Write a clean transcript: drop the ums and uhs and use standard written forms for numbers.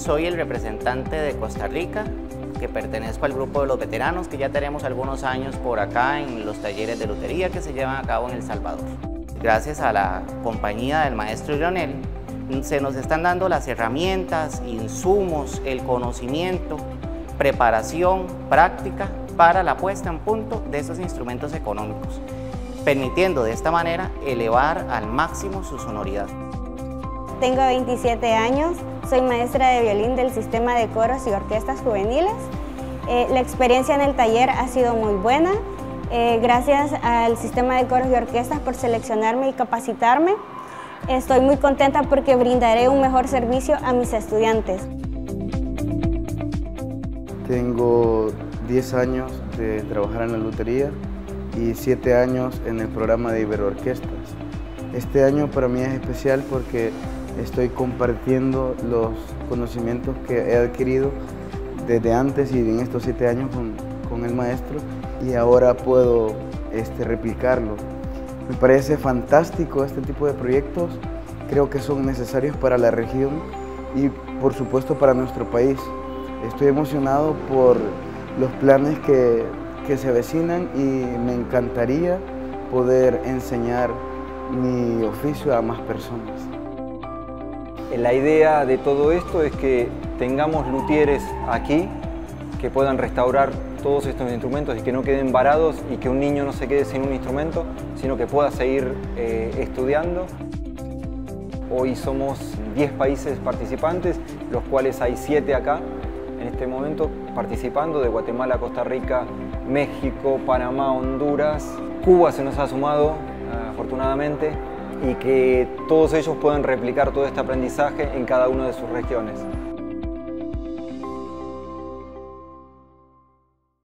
soy el representante de Costa Rica, que pertenezco al grupo de los veteranos, que ya tenemos algunos años por acá en los talleres de lutería que se llevan a cabo en El Salvador. Gracias a la compañía del maestro Leonel, se nos están dando las herramientas, insumos, el conocimiento, preparación, práctica para la puesta en punto de estos instrumentos económicos, permitiendo de esta manera elevar al máximo su sonoridad. Tengo 27 años, soy maestra de violín del sistema de coros y orquestas juveniles. La experiencia en el taller ha sido muy buena. Gracias al sistema de coros y orquestas por seleccionarme y capacitarme. Estoy muy contenta porque brindaré un mejor servicio a mis estudiantes. Tengo 10 años de trabajar en la lutería y 7 años en el programa de Iberoorquestas. Este año para mí es especial porque estoy compartiendo los conocimientos que he adquirido desde antes y en estos 7 años con el maestro, y ahora puedo replicarlo. Me parece fantástico este tipo de proyectos, creo que son necesarios para la región y por supuesto para nuestro país. Estoy emocionado por los planes que se avecinan y me encantaría poder enseñar mi oficio a más personas. La idea de todo esto es que tengamos luthieres aquí que puedan restaurar todos estos instrumentos y que no queden varados y que un niño no se quede sin un instrumento, sino que pueda seguir estudiando. Hoy somos 10 países participantes, los cuales hay 7 acá en este momento participando, de Guatemala, Costa Rica, México, Panamá, Honduras. Cuba se nos ha sumado, afortunadamente, y que todos ellos puedan replicar todo este aprendizaje en cada una de sus regiones.